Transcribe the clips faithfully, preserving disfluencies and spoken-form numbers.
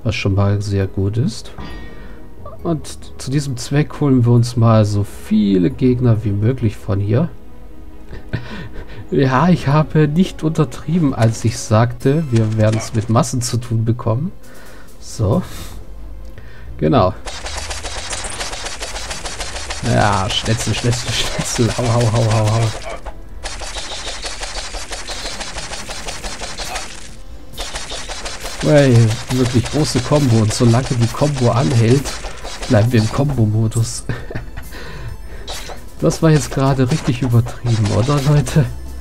was schon mal sehr gut ist. Und zu diesem Zweck holen wir uns mal so viele Gegner wie möglich von hier. Ja, ich habe nicht untertrieben, als ich sagte, wir werden es mit Massen zu tun bekommen. So. Genau. Ja, Schnetzel, Schnetzel, Schnetzel. Hau, hau, hau, hau, hau. Hey, wirklich große Kombo. Und solange die Kombo anhält, bleiben wir im Kombo-Modus. Das war jetzt gerade richtig übertrieben, oder Leute?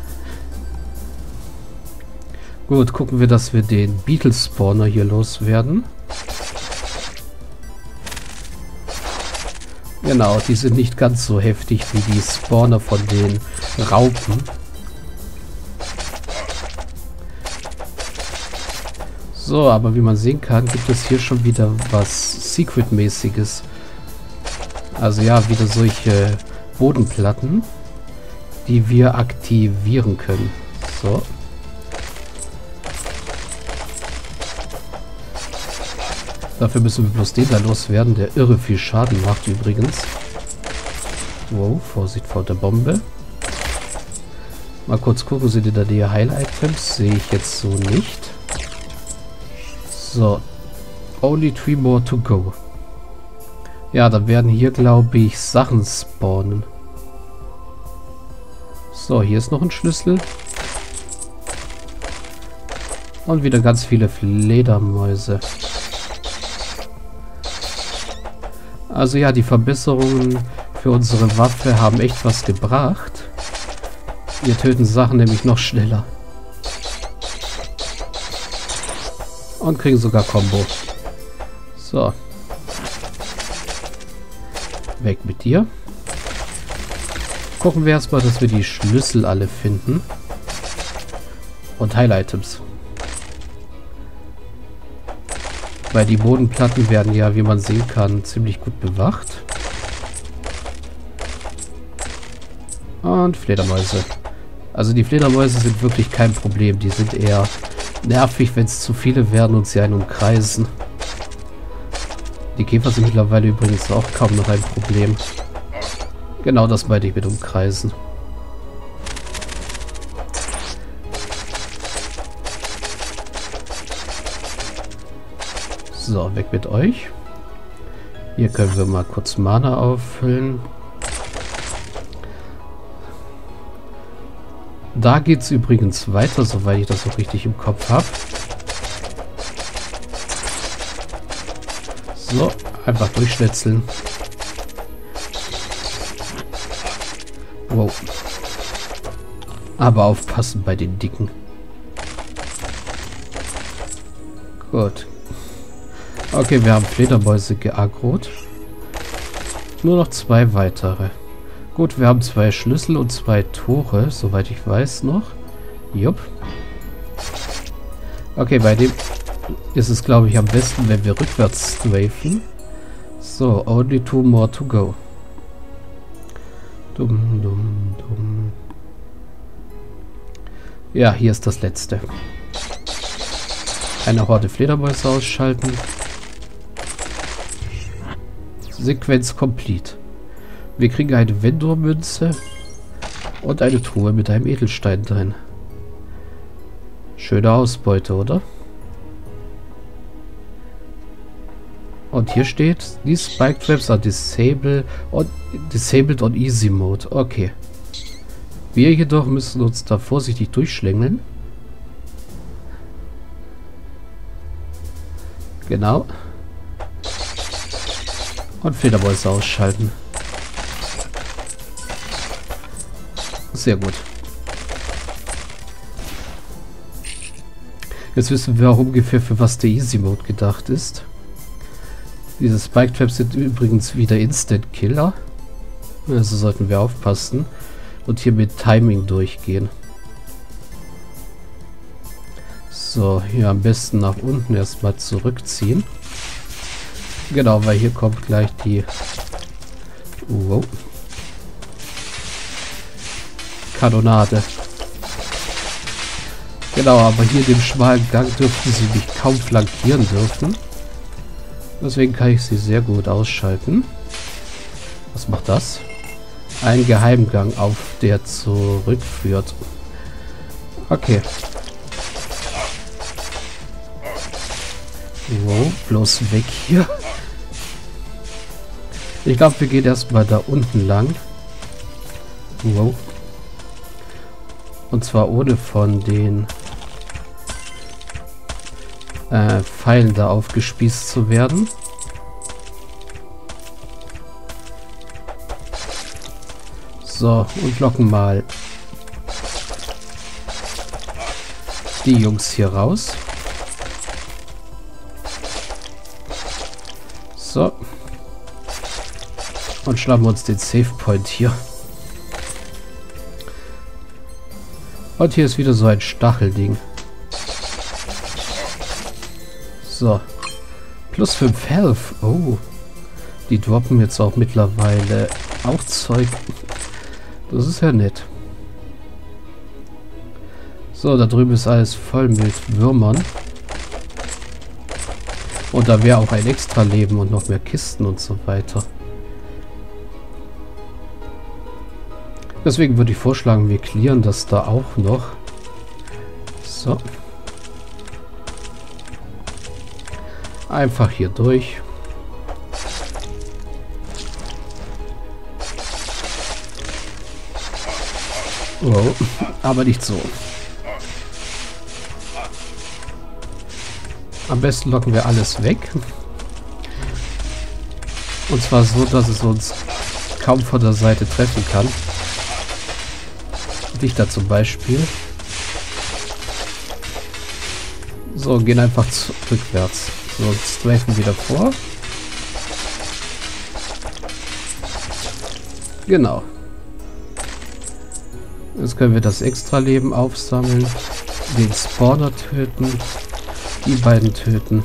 Gut, gucken wir, dass wir den Beetle-Spawner hier loswerden. Genau, die sind nicht ganz so heftig wie die Spawner von den Raupen. So, aber wie man sehen kann, gibt es hier schon wieder was Secret-mäßiges. Also ja, wieder solche Bodenplatten, die wir aktivieren können. So. Dafür müssen wir bloß den da loswerden, der irre viel Schaden macht übrigens. Wow, Vorsicht vor der Bombe. Mal kurz gucken, sind da die Heil-Items? Sehe ich jetzt so nicht. So. Only three more to go. Ja, dann werden hier, glaube ich, Sachen spawnen. So, hier ist noch ein Schlüssel. Und wieder ganz viele Fledermäuse. Also ja, die Verbesserungen für unsere Waffe haben echt was gebracht. Wir töten Sachen nämlich noch schneller. Und kriegen sogar Combo. So. Weg mit dir. Gucken wir erstmal, dass wir die Schlüssel alle finden. Und Heil-Items. Weil die Bodenplatten werden ja, wie man sehen kann, ziemlich gut bewacht. Und Fledermäuse. Also die Fledermäuse sind wirklich kein Problem. Die sind eher nervig, wenn es zu viele werden und sie einen umkreisen. Die Käfer sind mittlerweile übrigens auch kaum noch ein Problem. Genau das meinte ich mit umkreisen. So, weg mit euch. Hier können wir mal kurz Mana auffüllen. Da geht es übrigens weiter, soweit ich das auch richtig im Kopf habe. So, einfach durchschnetzeln. Wow. Aber aufpassen bei den Dicken. Gut. Okay, wir haben Fledermäuse geaggrot. Nur noch zwei weitere. Gut, wir haben zwei Schlüssel und zwei Tore, soweit ich weiß noch. Jupp. Okay, bei dem ist es, glaube ich, am besten, wenn wir rückwärts strafen. So, only two more to go. Dumm, dumm, dumm. Ja, hier ist das letzte. Eine Horde Fledermäuse ausschalten. Sequenz complete. Wir kriegen eine Vendor-Münze und eine Truhe mit einem Edelstein drin. Schöne Ausbeute, oder? Und hier steht, these Spike Traps are disable on, disabled on Easy Mode. Okay. Wir jedoch müssen uns da vorsichtig durchschlängeln. Genau. Und Fledermäuse ausschalten. Sehr gut. Jetzt wissen wir auch ungefähr, für was der Easy Mode gedacht ist. Diese Spike Traps sind übrigens wieder Instant Killer. Also sollten wir aufpassen. Und hier mit Timing durchgehen. So, hier am besten nach unten erstmal zurückziehen. Genau, weil hier kommt gleich die... Wow. Kanonade. Genau, aber hier in dem schmalen Gang dürften sie mich kaum flankieren dürfen. Deswegen kann ich sie sehr gut ausschalten. Was macht das? Ein Geheimgang, auf der zurückführt. Okay. Wow, bloß weg hier. Ich glaube, wir gehen erstmal da unten lang. Wow. Und zwar ohne von den äh, Pfeilen da aufgespießt zu werden. So, und locken mal die Jungs hier raus. So. Und schnappen uns den Save Point hier. Und hier ist wieder so ein Stachelding. So. Plus fünf Health. Oh. Die droppen jetzt auch mittlerweile auch Zeug. Das ist ja nett. So, da drüben ist alles voll mit Würmern. Und da wäre auch ein extra Leben und noch mehr Kisten und so weiter. Deswegen würde ich vorschlagen, wir clearen das da auch noch. So. Einfach hier durch. Oh, aber nicht so. Am besten locken wir alles weg. Und zwar so, dass es uns kaum von der Seite treffen kann. Dich da zum Beispiel. So, gehen einfach rückwärts. So, strafen wieder vor. Genau. Jetzt können wir das Extra-Leben aufsammeln. Den Spawner töten. Die beiden töten.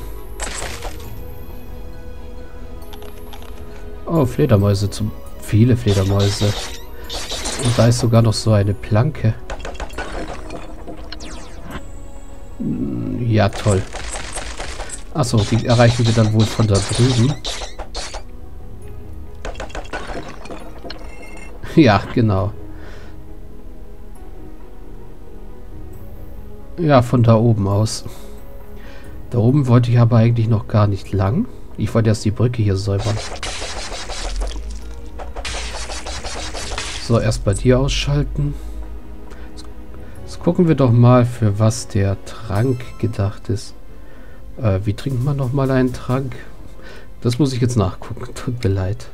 Oh, Fledermäuse. Zu viele Fledermäuse. Und da ist sogar noch so eine Planke. Ja, toll. Achso, die erreichen wir dann wohl von da drüben. Ja, genau. Ja, von da oben aus. Da oben wollte ich aber eigentlich noch gar nicht lang. Ich wollte erst die Brücke hier säubern. So, erst bei dir ausschalten. Jetzt gucken wir doch mal, für was der Trank gedacht ist. Äh, wie trinkt man noch mal einen Trank? Das muss ich jetzt nachgucken. Tut mir leid.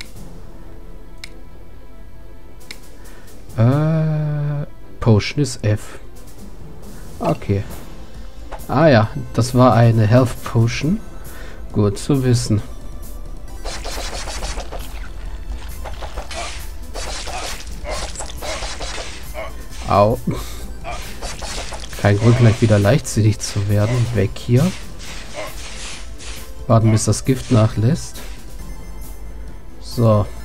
Äh, Potion ist F. Okay. Ah ja, das war eine Health Potion. Gut zu wissen. Au. Kein Grund, gleich wieder leichtsinnig zu werden. Weg hier. Warten, bis das Gift nachlässt. So.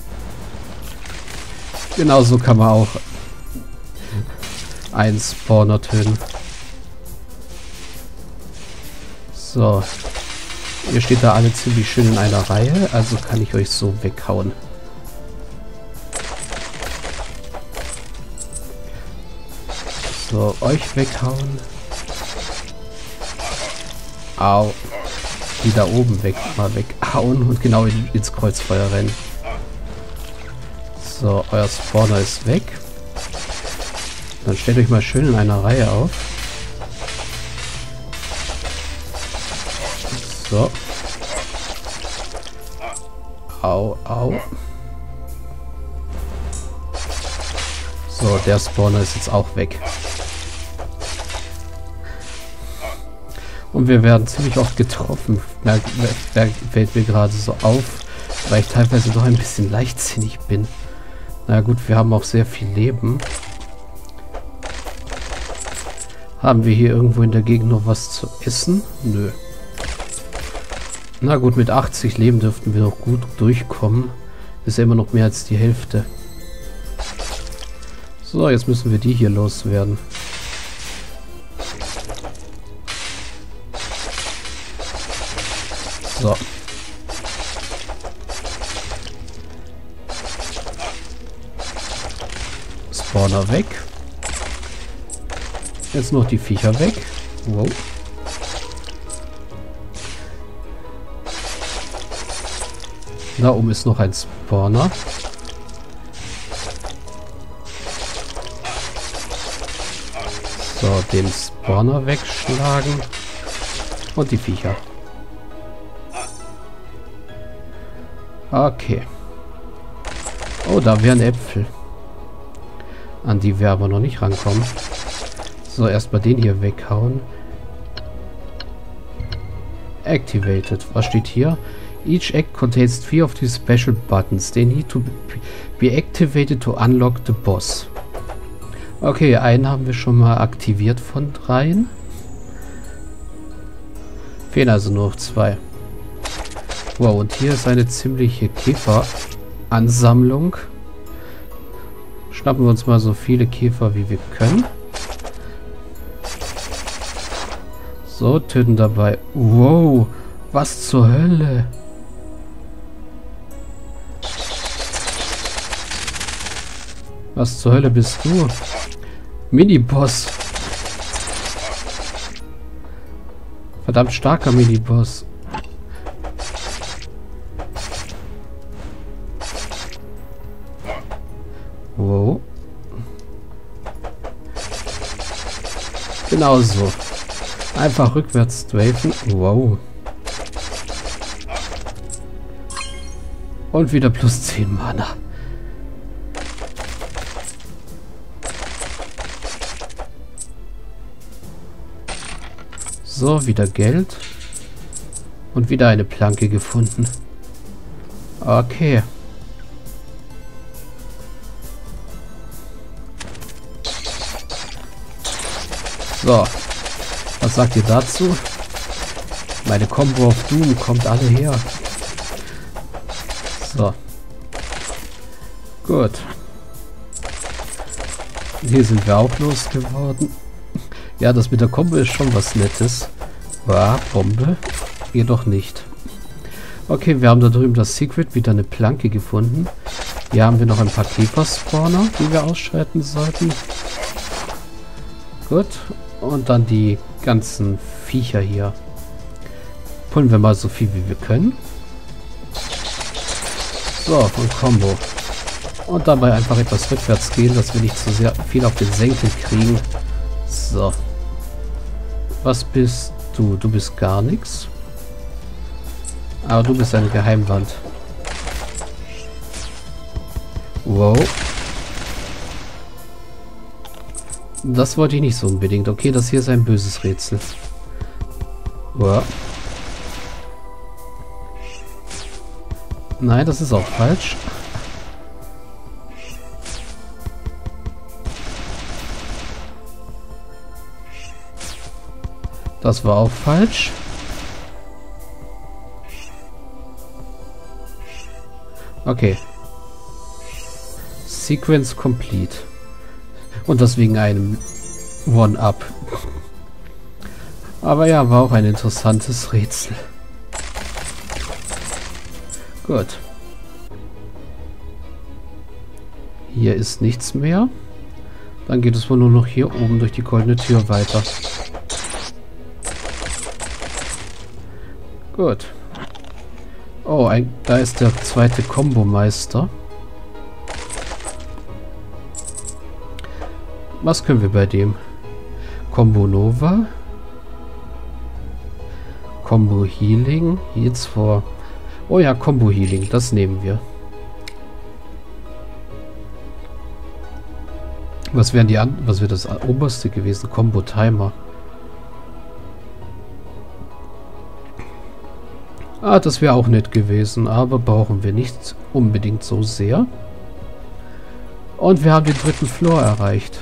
Genauso kann man auch einen Spawner töten. So. Ihr steht da alle ziemlich schön in einer Reihe, also kann ich euch so weghauen. So, euch weghauen. Au. Die da oben weg, mal weghauen und genau in, ins Kreuzfeuer rennen. So, euer Spawner ist weg. Dann stellt euch mal schön in einer Reihe auf. So. Au, au. So, der Spawner ist jetzt auch weg. Und wir werden ziemlich oft getroffen. Merk, merk, fällt mir gerade so auf, weil ich teilweise doch ein bisschen leichtsinnig bin. Na gut, wir haben auch sehr viel Leben. Haben wir hier irgendwo in der Gegend noch was zu essen? Nö. Na gut, mit achtzig Leben dürften wir noch gut durchkommen. Ist ja immer noch mehr als die Hälfte. So, jetzt müssen wir die hier loswerden. So. Spawner weg. Jetzt noch die Viecher weg. Wow. Da oben ist noch ein Spawner. So, den Spawner wegschlagen. Und die Viecher. Okay. Oh, da wären Äpfel. An die wir aber noch nicht rankommen. So, erstmal den hier weghauen. Activated. Was steht hier? Each act contains three of these special buttons. They need to be activated to unlock the boss. Okay, einen haben wir schon mal aktiviert von dreien. Fehlen also nur noch zwei. Wow, und hier ist eine ziemliche Käferansammlung. Schnappen wir uns mal so viele Käfer wie wir können. So, töten dabei. Wow, was zur Hölle? Was zur Hölle bist du? Miniboss. Verdammt starker Miniboss. Wow. Genau so. Einfach rückwärts strafen. Wow. Und wieder plus zehn Mana. So, wieder Geld. Und wieder eine Planke gefunden. Okay. So. Was sagt ihr dazu? Meine Combo of Doom kommt alle her. So. Gut. Hier sind wir auch losgeworden. Ja, das mit der Combo ist schon was Nettes. Ja, Bombe. Jedoch nicht. Okay, wir haben da drüben das Secret, wieder eine Planke gefunden. Hier haben wir noch ein paar Käfer-Spawner, die wir ausschalten sollten. Gut. Und dann die ganzen Viecher hier. Pullen wir mal so viel wie wir können. So, und Combo. Und dabei einfach etwas rückwärts gehen, dass wir nicht zu sehr viel auf den Senkel kriegen. So. Was bist du? Du bist gar nichts. Aber du bist eine Geheimwand. Wow. Das wollte ich nicht so unbedingt. Okay, das hier ist ein böses Rätsel. Wow. Nein, das ist auch falsch. Das war auch falsch. Okay. Sequence complete. Und das wegen einem One-Up. Aber ja, war auch ein interessantes Rätsel. Gut. Hier ist nichts mehr. Dann geht es wohl nur noch hier oben durch die goldene Tür weiter. Gut. Oh, ein, da ist der zweite Kombo-Meister. Was können wir bei dem? Combo Nova. Combo Healing. Jetzt vor. Oh ja, Combo Healing. Das nehmen wir. Was wären die an? Was wäre das oberste gewesen? Combo Timer. Ah, das wäre auch nett gewesen, aber brauchen wir nicht unbedingt so sehr. Und wir haben den dritten Floor erreicht.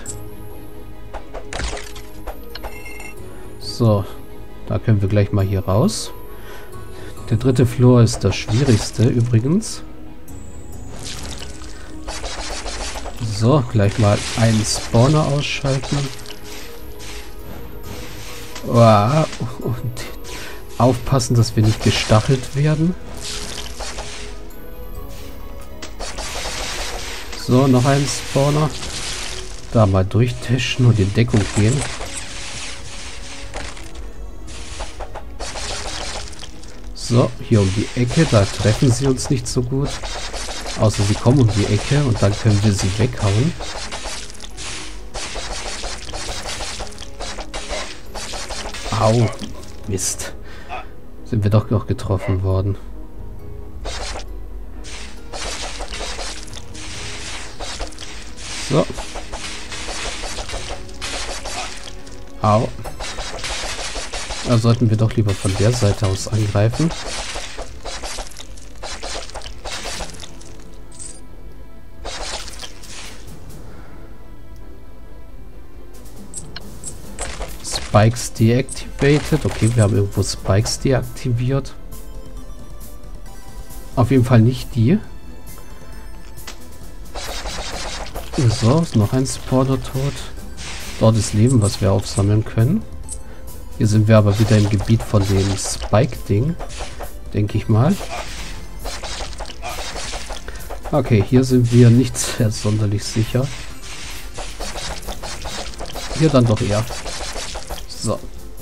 So, da können wir gleich mal hier raus. Der dritte Floor ist das schwierigste übrigens. So, gleich mal einen Spawner ausschalten. Wow. Und Aufpassen, dass wir nicht gestachelt werden. So, noch ein Spawner. Da mal durchteschen und in Deckung gehen. So, hier um die Ecke, da treffen sie uns nicht so gut. Außer sie kommen um die Ecke und dann können wir sie weghauen. Au, Mist. Sind wir doch noch getroffen worden. So. Au. Da sollten wir doch lieber von der Seite aus angreifen. Spikes deactivated. Okay, wir haben irgendwo Spikes deaktiviert. Auf jeden Fall nicht die. So, ist noch ein Spawner tot. Dort ist Leben, was wir aufsammeln können. Hier sind wir aber wieder im Gebiet von dem Spike-Ding. Denke ich mal. Okay, hier sind wir nicht sehr sonderlich sicher. Hier dann doch eher. So.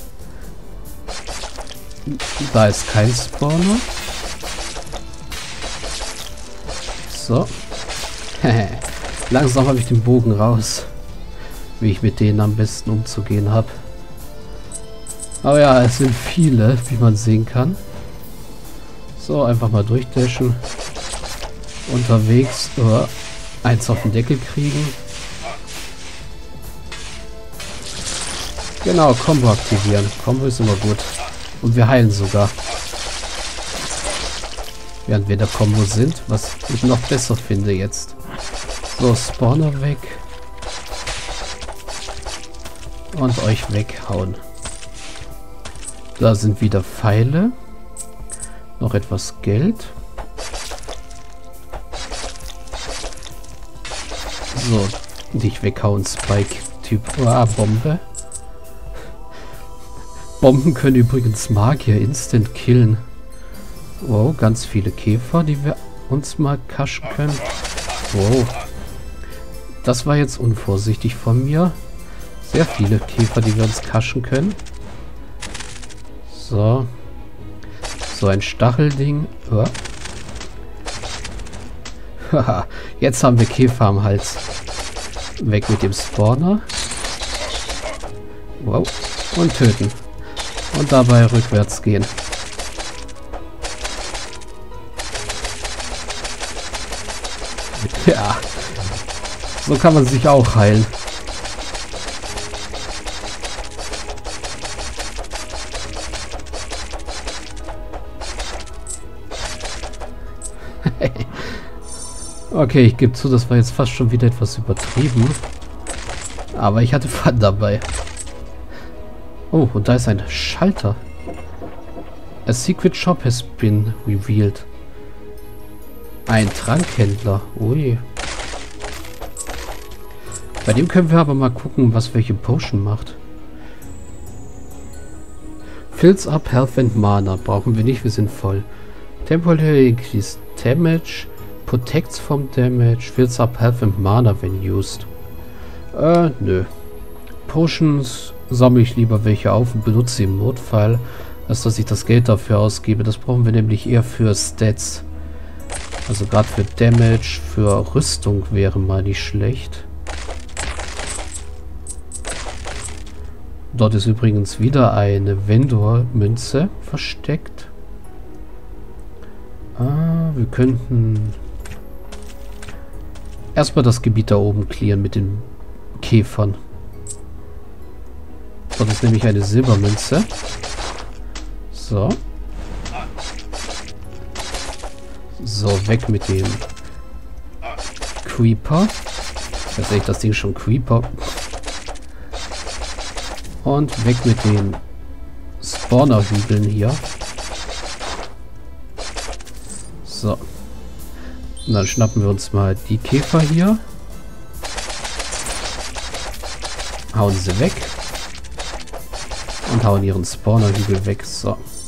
Da ist kein Spawner. So. Langsam habe ich den Bogen raus. Wie ich mit denen am besten umzugehen habe. Aber ja, es sind viele, wie man sehen kann. So, einfach mal durchdashen. Unterwegs uh, eins auf den Deckel kriegen. Genau, Combo aktivieren. Combo ist immer gut. Und wir heilen sogar. Während wir der Combo sind, was ich noch besser finde jetzt. So, Spawner weg. Und euch weghauen. Da sind wieder Pfeile. Noch etwas Geld. So, dich weghauen, Spike-Typ. Ah, Bombe. Bomben können übrigens Magier instant killen. Wow, ganz viele Käfer, die wir uns mal kaschen können. Wow. Das war jetzt unvorsichtig von mir. Sehr viele Käfer, die wir uns kaschen können. So. So ein Stachelding. Oh. Haha, jetzt haben wir Käfer am Hals. Weg mit dem Spawner. Wow. Und töten. Und dabei rückwärts gehen. Ja. So kann man sich auch heilen. Okay, ich gebe zu, das war jetzt fast schon wieder etwas übertrieben. Aber ich hatte Fun dabei. Oh, und da ist ein Schalter. A secret shop has been revealed. Ein Trankhändler. Ui. Bei dem können wir aber mal gucken, was welche Potion macht. Fills up Health and Mana. Brauchen wir nicht, wir sind voll. Temporary increased damage. Protects from damage. Fills up Health and Mana when used. Äh, nö. Potions sammle ich lieber welche auf und benutze sie im Notfall, als dass ich das Geld dafür ausgebe. Das brauchen wir nämlich eher für Stats. Also gerade für Damage, für Rüstung wäre mal nicht schlecht. Dort ist übrigens wieder eine Vendor-Münze versteckt. Ah, wir könnten erstmal das Gebiet da oben clearen mit den Käfern. Dort ist nämlich eine Silbermünze. So. So, weg mit dem Creeper. Tatsächlich das Ding schon Creeper. Und weg mit den Spawner-Hügeln hier. So. Und dann schnappen wir uns mal die Käfer hier. Hauen sie weg. Und hauen ihren Spawner-Hügel weg. So.